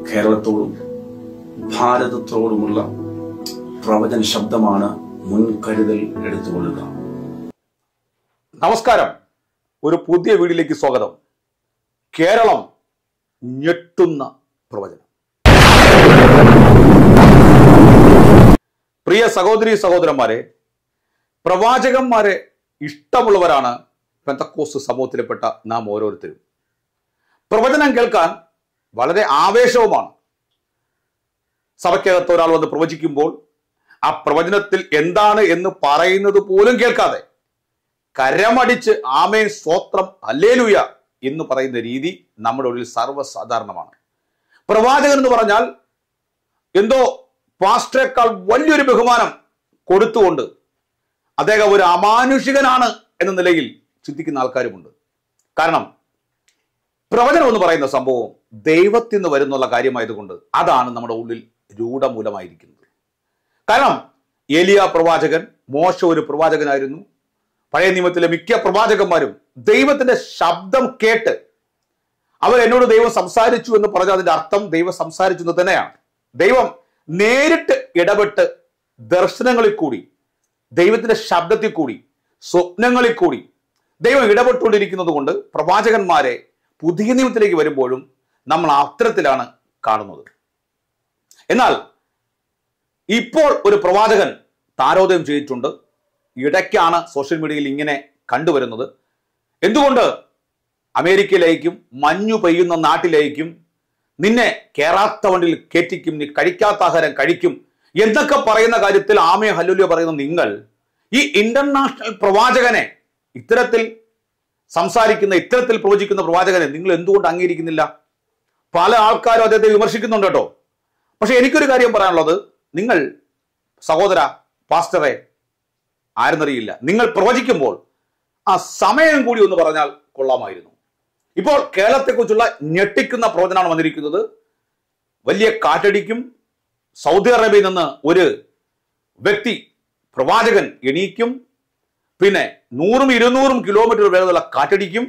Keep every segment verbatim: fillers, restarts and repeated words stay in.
കേരളത്തോടും ഭാരതത്തോടുമുള്ള പ്രവചന ശബ്ദമാണ്. മുൻകരുതൽ എടുത്തുകൊള്ളുക. നമസ്കാരം, ഒരു പുതിയ വീഡിയോയിലേക്ക് സ്വാഗതം. കേരളം ഞെട്ടുന്ന പ്രവചനം. പ്രിയ സഹോദരി സഹോദരന്മാരെ, പ്രവാചകന്മാരെ ഇഷ്ടമുള്ളവരാണ് പെന്തക്കോസ്ത് സമൂഹത്തിൽപ്പെട്ട നാം ഓരോരുത്തരും. പ്രവചനം കേൾക്കാൻ വളരെ ആവേശവുമാണ്. സഭയ്ക്കകത്ത് ഒരാൾ വന്ന് പ്രവചിക്കുമ്പോൾ ആ പ്രവചനത്തിൽ എന്താണ് എന്ന് പറയുന്നത് പോലും കേൾക്കാതെ കരമടിച്ച് ആമേൻ സ്തോത്രം ഹല്ലേലൂയ എന്ന് പറയുന്ന രീതി നമ്മുടെ ഉള്ളിൽ സർവ്വസാധാരണമാണ്. പ്രവാചകൻ എന്ന് പറഞ്ഞാൽ എന്തോ പാസ്റ്ററേക്കാൾ വലിയൊരു ബഹുമാനം കൊടുത്തുകൊണ്ട് അദ്ദേഹം ഒരു അമാനുഷികനാണ് എന്ന നിലയിൽ ചിന്തിക്കുന്ന ആൾക്കാരുമുണ്ട്. കാരണം പ്രവചനം എന്ന് പറയുന്ന സംഭവം ദൈവത്തിൽ നിന്ന് വരുന്നുള്ള കാര്യമായതുകൊണ്ട് അതാണ് നമ്മുടെ ഉള്ളിൽ രൂഢമൂലമായിരിക്കുന്നത്. കാരണം ഏലിയ പ്രവാചകൻ, മോശ ഒരു പ്രവാചകനായിരുന്നു. പഴയ നിയമത്തിലെ മിക്ക പ്രവാചകന്മാരും ദൈവത്തിന്റെ ശബ്ദം കേട്ട് അവർ എന്നോട് ദൈവം സംസാരിച്ചു എന്ന് പറഞ്ഞാൽ അതിന്റെ അർത്ഥം ദൈവം സംസാരിച്ചു എന്ന് തന്നെയാണ്. ദൈവം നേരിട്ട് ഇടപെട്ട് ദർശനങ്ങളിൽ കൂടി, ദൈവത്തിന്റെ ശബ്ദത്തിൽ കൂടി, സ്വപ്നങ്ങളിൽ കൂടി ദൈവം ഇടപെട്ടുകൊണ്ടിരിക്കുന്നത് കൊണ്ട് പ്രവാചകന്മാരെ പുതിയ നിയമത്തിലേക്ക് വരുമ്പോഴും നമ്മൾ അത്തരത്തിലാണ് കാണുന്നത്. എന്നാൽ ഇപ്പോൾ ഒരു പ്രവാചകൻ താരോദയം ചെയ്തിട്ടുണ്ട്. ഇടയ്ക്കാണ് സോഷ്യൽ മീഡിയയിൽ ഇങ്ങനെ കണ്ടുവരുന്നത്. എന്തുകൊണ്ട് അമേരിക്കയിലേക്കും മഞ്ഞു പെയ്യുന്ന നാട്ടിലേക്കും നിന്നെ കേറാത്ത വണ്ടിയിൽ കയറ്റിക്കും, നീ കഴിക്കാത്ത ആഹാരം കഴിക്കും എന്നൊക്കെ പറയുന്ന കാര്യത്തിൽ ആമേ ഹല്ലേലൂയ പറയുന്ന നിങ്ങൾ ഈ ഇന്റർനാഷണൽ പ്രവാചകനെ, ഇത്തരത്തിൽ സംസാരിക്കുന്ന, ഇത്തരത്തിൽ പ്രവചിക്കുന്ന പ്രവാചകനെ നിങ്ങൾ എന്തുകൊണ്ട് അംഗീകരിക്കുന്നില്ല? പല ആൾക്കാരും അദ്ദേഹത്തെ വിമർശിക്കുന്നുണ്ട് കേട്ടോ. പക്ഷെ എനിക്കൊരു കാര്യം പറയാനുള്ളത്, നിങ്ങൾ സഹോദര പാസ്റ്ററെ ആരെന്നറിയില്ല, നിങ്ങൾ പ്രവചിക്കുമ്പോൾ ആ സമയം കൂടി ഒന്ന് പറഞ്ഞാൽ കൊള്ളാമായിരുന്നു. ഇപ്പോൾ കേരളത്തെക്കുറിച്ചുള്ള ഞെട്ടിക്കുന്ന പ്രവചനമാണ് വന്നിരിക്കുന്നത്. വലിയ കാറ്റടിക്കും, സൗദി അറേബ്യയിൽ നിന്ന് ഒരു വ്യക്തി പ്രവാചകൻ എണീക്കും, പിന്നെ നൂറും ഇരുന്നൂറും കിലോമീറ്റർ വേഗതയുള്ള കാറ്റടിക്കും.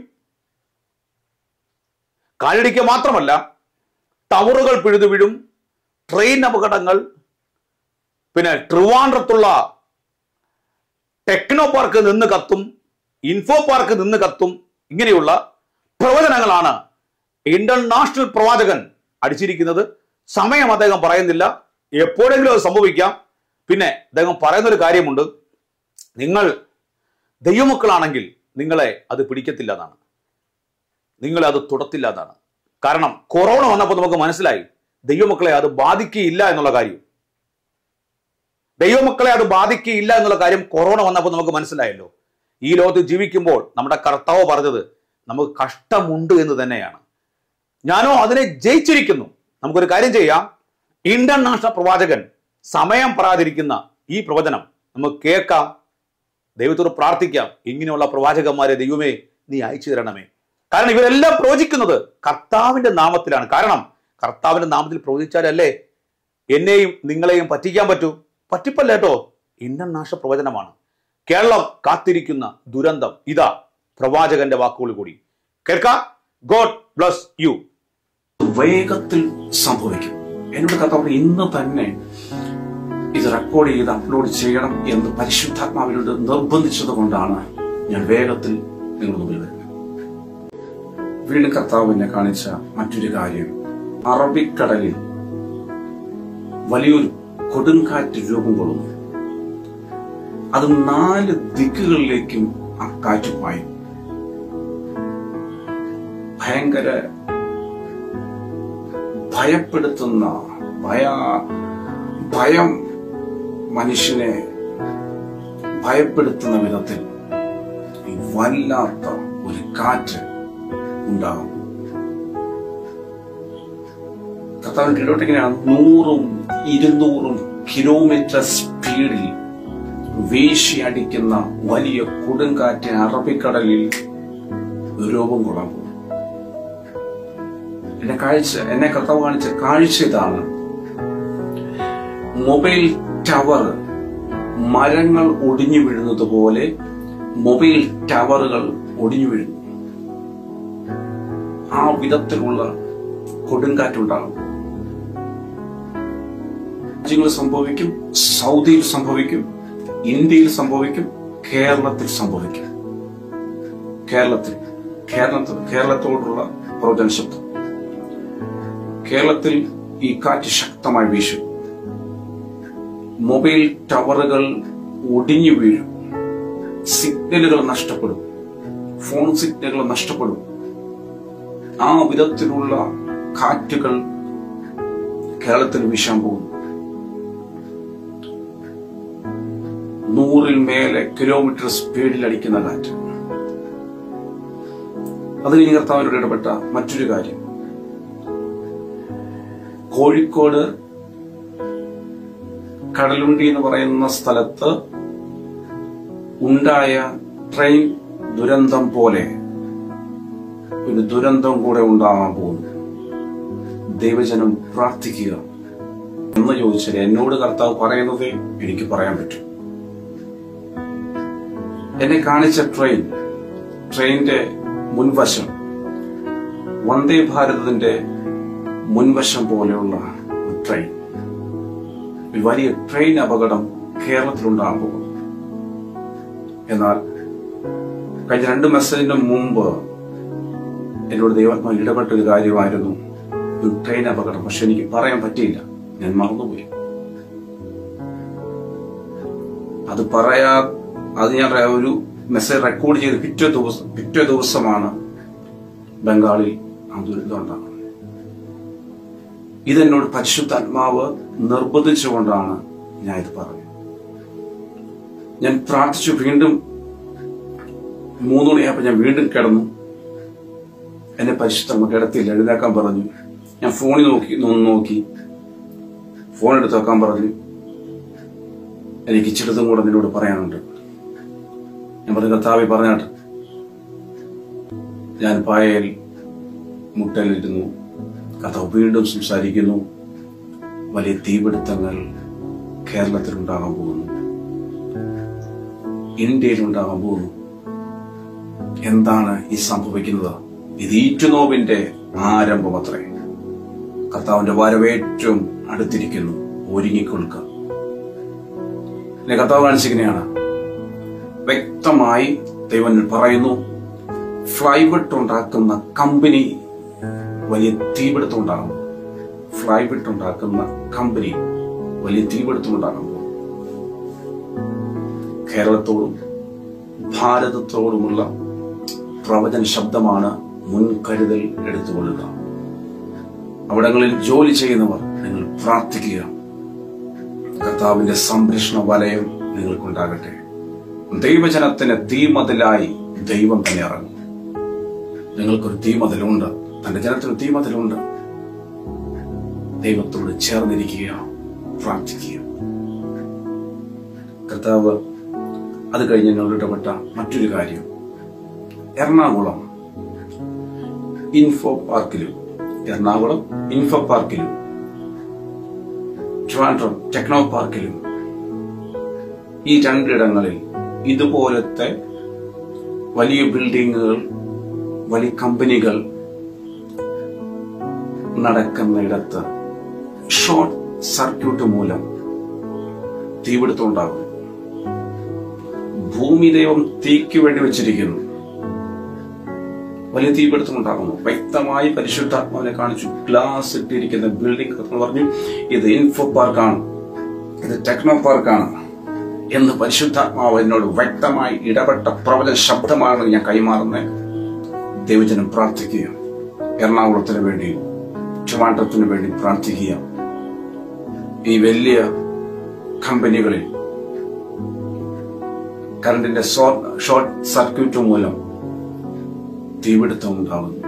കാറ്റടിക്കുക മാത്രമല്ല, ടവറുകൾ പിഴുതു വീഴും, ട്രെയിൻ അപകടങ്ങൾ, പിന്നെ ട്രിവാൻഡ്രത്തുള്ള ടെക്നോ പാർക്ക് നിന്ന് കത്തും, ഇൻഫോ പാർക്ക് നിന്ന് കത്തും. ഇങ്ങനെയുള്ള പ്രവചനങ്ങളാണ് ഇന്റർനാഷണൽ പ്രവാചകൻ അടിച്ചിരിക്കുന്നത്. സമയം അദ്ദേഹം പറയുന്നില്ല, എപ്പോഴെങ്കിലും അത് സംഭവിക്കാം. പിന്നെ അദ്ദേഹം പറയുന്നൊരു കാര്യമുണ്ട്, നിങ്ങൾ ദൈവമക്കളാണെങ്കിൽ നിങ്ങളെ അത് പിടിക്കത്തില്ല എന്നാണ്, നിങ്ങളെ അത് തുടത്തില്ല എന്നാണ്. കാരണം കൊറോണ വന്നപ്പോൾ നമുക്ക് മനസ്സിലായി ദൈവമക്കളെ അത് ബാധിക്കുകയില്ല എന്നുള്ള കാര്യം. ദൈവമക്കളെ അത് ബാധിക്കുകയില്ല എന്നുള്ള കാര്യം കൊറോണ വന്നപ്പോൾ നമുക്ക് മനസ്സിലായല്ലോ. ഈ ലോകത്ത് ജീവിക്കുമ്പോൾ നമ്മുടെ കർത്താവ് പറഞ്ഞത് നമുക്ക് കഷ്ടമുണ്ട് എന്ന് തന്നെയാണ്. ഞാനോ അതിനെ ജയിച്ചിരിക്കുന്നു. നമുക്കൊരു കാര്യം ചെയ്യാം, ഇന്റർനാഷണൽ പ്രവാചകൻ സമയം പറയാതിരിക്കുന്ന ഈ പ്രവചനം നമുക്ക് കേൾക്കാം, ദൈവത്തോട് പ്രാർത്ഥിക്കാം, ഇങ്ങനെയുള്ള പ്രവാചകന്മാരെ ദൈവമേ നീ അയച്ചു തരണമേ. കാരണം ഇവരെല്ലാം പ്രവചിക്കുന്നത് കർത്താവിന്റെ നാമത്തിലാണ്. കാരണം കർത്താവിന്റെ നാമത്തിൽ പ്രവചിച്ചാലല്ലേ എന്നെയും നിങ്ങളെയും പറ്റിക്കാൻ പറ്റൂ. പറ്റിപ്പല്ല കേട്ടോ, ഇന്റർനാഷണൽ പ്രവചനമാണ്. കേരളം കാത്തിരിക്കുന്ന ദുരന്തം ഇതാ പ്രവാചകന്റെ വാക്കുകൾ കൂടി കേൾക്കാം. God bless you. വേഗത്തിൽ സംഭവിക്കും. എന്നോട് കർത്താവ് ഇന്ന് തന്നെ ഇത് റെക്കോർഡ് ചെയ്ത് അപ്ലോഡ് ചെയ്യണം എന്ന് പരിശുദ്ധാത്മാവിനോട് നിർബന്ധിച്ചത് കൊണ്ടാണ് ഞാൻ വേഗത്തിൽ നിങ്ങളുടെ മുമ്പിൽ വരുന്നത്. വീണ്ടും കർത്താവ് എന്നെ കാണിച്ച മറ്റൊരു കാര്യം, അറബിക്കടലിൽ വലിയൊരു കൊടുങ്കാറ്റ് രൂപം കൊള്ളുന്നു. അത് നാല് ദിക്കുകളിലേക്കും ആ കാറ്റ് പായും. ഭയങ്കര ഭയപ്പെടുത്തുന്ന ഭയ ഭയം മനുഷ്യനെ ഭയപ്പെടുത്തുന്ന വിധത്തിൽ വല്ലാത്ത ഒരു കാറ്റ് ഉണ്ടാകും. കർത്താവിന്റെ കീഴോട്ട് എങ്ങനെയാണ് നൂറും ഇരുന്നൂറും കിലോമീറ്റർ സ്പീഡിൽ വീശിയടിക്കുന്ന വലിയ കൊടുങ്കാറ്റ് അറബിക്കടലിൽ രൂപം കൊള്ളാൻ പോകും. എന്നെ കാഴ്ച എന്നെ കർത്താവ് കാണിച്ച കാഴ്ച ഇതാണ്. മൊബൈൽ ടവർ മരങ്ങൾ ഒടിഞ്ഞു വീഴുന്നത് പോലെ മൊബൈൽ ടവറുകൾ ഒടിഞ്ഞു വീഴുന്നു. ആ വിധത്തിലുള്ള കൊടുങ്കാറ്റുണ്ടാകും. രാജ്യങ്ങളിൽ സംഭവിക്കും, സൗദിയിൽ സംഭവിക്കും, ഇന്ത്യയിൽ സംഭവിക്കും, കേരളത്തിൽ സംഭവിക്കും. കേരളത്തിൽ കേരളത്തിൽ കേരളത്തോടുള്ള പ്രവചന ശബ്ദം. കേരളത്തിൽ ഈ കാറ്റ് ശക്തമായി വീശും. മൊബൈൽ ടവറുകൾ ഒടിഞ്ഞു വീഴും. സിഗ്നലുകൾ നഷ്ടപ്പെടും. ഫോൺ സിഗ്നലുകൾ നഷ്ടപ്പെടും. ആ വിധത്തിലുള്ള കാറ്റുകൾ കേരളത്തിൽ വീശാൻ പോകുന്നു. നൂറിൽ മേലെ കിലോമീറ്റർ സ്പീഡിൽ അടിക്കുന്ന കാറ്റ്. അതിൽ ഈ കർത്താവിനോട് ഇടപെട്ട മറ്റൊരു കാര്യം, കോഴിക്കോട് കടലുണ്ടി എന്ന് പറയുന്ന സ്ഥലത്ത് ഉണ്ടായ ട്രെയിൻ ദുരന്തം പോലെ ഒരു ദുരന്തം കൂടെ ഉണ്ടാകാൻ പോകുന്നു. ദൈവജനം പ്രാർത്ഥിക്കുക എന്ന് ചോദിച്ചാൽ എന്നോട് കർത്താവ് പറയുന്നതേ എനിക്ക് പറയാൻ പറ്റും. എന്നെ കാണിച്ച ട്രെയിൻ ട്രെയിനിന്റെ മുൻവശം വന്ദേ ഭാരതത്തിന്റെ മുൻവശം പോലെയുള്ള ട്രെയിൻ, ഒരു വലിയ ട്രെയിൻ അപകടം കേരളത്തിലുണ്ടാകാൻ പോകുന്നു. എന്നാൽ കഴിഞ്ഞ രണ്ട് മെസ്സേജിന് മുമ്പ് എന്നോട് ദൈവാത്മാവ് ഇടപെട്ട ഒരു കാര്യമായിരുന്നു ഒരു ട്രെയിൻ അപകടം. പക്ഷെ എനിക്ക് പറയാൻ പറ്റിയില്ല, ഞാൻ മറന്നുപോയി. അത് പറയാ അത് ഞാൻ ഒരു മെസ്സേജ് റെക്കോർഡ് ചെയ്ത് പിറ്റേ ദിവസം പിറ്റേ ദിവസമാണ് ബംഗാളിൽ ആ ദുരിതം ഉണ്ടാകുന്നത്. ഇതെന്നോട് പരിശുദ്ധാത്മാവ് നിർബന്ധിച്ചുകൊണ്ടാണ് ഞാൻ ഇത് പറഞ്ഞത്. ഞാൻ പ്രാർത്ഥിച്ചു. വീണ്ടും മൂന്ന് മണിയായപ്പോൾ ഞാൻ വീണ്ടും കിടന്നു. എന്നെ പരിശുദ്ധമ്മ കിടത്തില്ല, എഴുന്നേക്കാൻ പറഞ്ഞു. ഞാൻ ഫോണിൽ നോക്കി നോക്കി ഫോൺ എടുത്ത് വെക്കാൻ പറഞ്ഞു. എനിക്ക് ചിലതും കൂടെ നിന്നോട് പറയാനുണ്ട്. ഞാൻ പറഞ്ഞു, കർത്താവേ പറഞ്ഞാട്ട്. ഞാൻ പായയിൽ മുട്ടയിലിരുന്നു. കർത്താവ് വീണ്ടും സംസാരിക്കുന്നു. വലിയ തീപിടുത്തങ്ങൾ കേരളത്തിൽ ഉണ്ടാകാൻ പോകുന്നു, ഇന്ത്യയിൽ ഉണ്ടാകാൻ പോകുന്നു. എന്താണ് ഈ സംഭവിക്കുന്നത്? ഇത് ഈറ്റുനോവിന്റെ ആരംഭം അത്രേ. കർത്താവിന്റെ വരവേറ്റവും അടുത്തിരിക്കുന്നു. ഒരുങ്ങിക്കൊടുക്കുക. എന്നെ കർത്താവ് കാണിച്ചിങ്ങനെയാണ്. വ്യക്തമായി ദൈവം പറയുന്നു, ഫ്ലൈവുഡ് ഉണ്ടാക്കുന്ന കമ്പനി വലിയ തീപിടുത്തം ഉണ്ടാകും. ഫ്ലൈവുഡ് ഉണ്ടാക്കുന്ന കമ്പനി വലിയ തീപിടുത്തം ഉണ്ടാകും. കേരളത്തോടും ഭാരതത്തോടുമുള്ള പ്രവചന ശബ്ദമാണ്. മുൻകരുതൽ എടുത്തുകൊള്ളുക. അവിടങ്ങളിൽ ജോലി ചെയ്യുന്നവർ നിങ്ങൾ പ്രാർത്ഥിക്കുക. കർത്താവിന്റെ സംരക്ഷണ വലയം നിങ്ങൾക്കുണ്ടാകട്ടെ. ദൈവജനത്തിന് തീമതിലായി ദൈവം തന്നെ ഇറങ്ങും. നിങ്ങൾക്കൊരു തീമതിലുണ്ട്, തന്റെ ജനത്തിന് തീമതിലുണ്ട്. ദൈവത്തോട് ചേർന്നിരിക്കുക, പ്രാർത്ഥിക്കുക. കർത്താവ് അത് കഴിഞ്ഞ് ഞങ്ങൾ ഇടപെട്ട മറ്റൊരു കാര്യം, എറണാകുളം ഇൻഫോ പാർക്കിലും എറണാകുളം ഇൻഫോ പാർക്കിലും ട്രിവാൻഡ്രം ടെക്നോ പാർക്കിലും ഈ രണ്ടിടങ്ങളിൽ ഇതുപോലത്തെ വലിയ ബിൽഡിങ്ങുകൾ, വലിയ കമ്പനികൾ നടക്കുന്നിടത്ത് ഷോർട്ട് സർക്യൂട്ട് മൂലം തീപിടുത്തം ഉണ്ടാകും. ഭൂമി ദൈവം തീക്ക് വേണ്ടി വെച്ചിരിക്കുന്നു. വലിയ തീപിടുത്തം ഉണ്ടാകുന്നു. വ്യക്തമായി പരിശുദ്ധാത്മാവിനെ കാണിച്ചു. ഗ്ലാസ് ഇട്ടിരിക്കുന്ന ബിൽഡിംഗ് എന്ന് പറഞ്ഞു, ഇത് ഇൻഫോ പാർക്കാണ്, ഇത് ടെക്നോ പാർക്കാണ് എന്ന് പരിശുദ്ധാത്മാവ് എന്നോട് വ്യക്തമായി ഇടപെട്ട പ്രബല ശബ്ദമാണ് ഞാൻ കൈമാറുന്നത്. ദൈവജനം പ്രാർത്ഥിക്കുക. എറണാകുളത്തിന് വേണ്ടി, ട്രിവാൻഡ്രത്തിന് വേണ്ടി പ്രാർത്ഥിക്കുക. ഈ വലിയ കമ്പനികളിൽ കറണ്ടിന്റെ ഷോർട്ട് സർക്യൂട്ട് മൂലം തീപിടുത്തം ഉണ്ടാകുന്നു.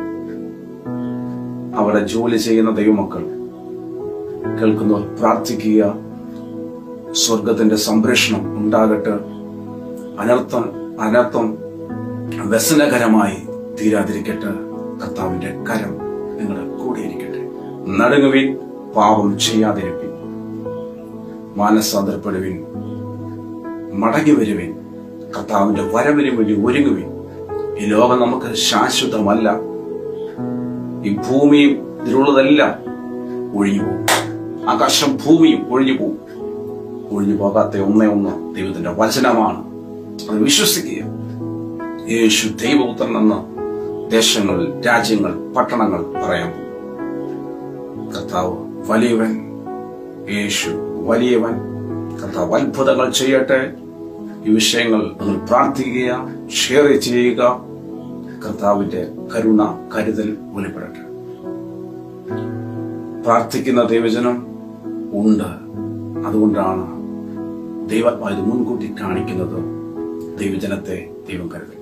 അവിടെ ജോലി ചെയ്യുന്ന ദൈവമക്കൾ കേൾക്കുന്നവർ പ്രാർത്ഥിക്കുക. സ്വർഗത്തിന്റെ സംരക്ഷണം ഉണ്ടാകട്ടെ. അനർത്ഥം അനർത്ഥം വ്യസനകരമായി തീരാതിരിക്കട്ടെ. കർത്താവിന്റെ കരം നിങ്ങളുടെ കൂടെ ഇരിക്കട്ടെ. നടുങ്ങുവിൻ, പാപം ചെയ്യാതിരിപ്പിൻ, മാനസാന്തരപ്പെടുവിൻ, മടങ്ങി വരുവിൻ, കർത്താവിന്റെ വരവിന് വേണ്ടി ഒരുങ്ങുവിൻ. ഈ ലോകം നമുക്ക് ശാശ്വതമല്ല. ഈ ഭൂമിയും ഇതിലുള്ളതെല്ലാം ഒഴിഞ്ഞു പോകും. ആകാശം ഭൂമിയും ഒഴിഞ്ഞു പോകും. ഒഴിഞ്ഞു പോകാത്ത ഒന്നേ ഒന്ന് ദൈവത്തിന്റെ വചനമാണ്. അത് വിശ്വസിക്കുക. യേശു ദൈവപുത്രനെന്ന് ദേശങ്ങൾ, രാജ്യങ്ങൾ, പട്ടണങ്ങൾ പറയാൻ പോകും. കർത്താവ് വലിയവൻ, യേശു വലിയവൻ. കർത്താവ് അത്ഭുതങ്ങൾ ചെയ്യട്ടെ. ഈ വിഷയങ്ങൾ നിങ്ങൾ പ്രാർത്ഥിക്കുക, ഷെയർ ചെയ്യുക. കർത്താവിന്റെ കരുണ, കരുതൽ വെളിപ്പെടട്ടെ. പ്രാർത്ഥിക്കുന്ന ദൈവജനം ഉണ്ട്. അതുകൊണ്ടാണ് ദൈവം ഇത് മുൻകൂട്ടി കാണിക്കുന്നത്. ദൈവജനത്തെ ദൈവം കരുതൽ.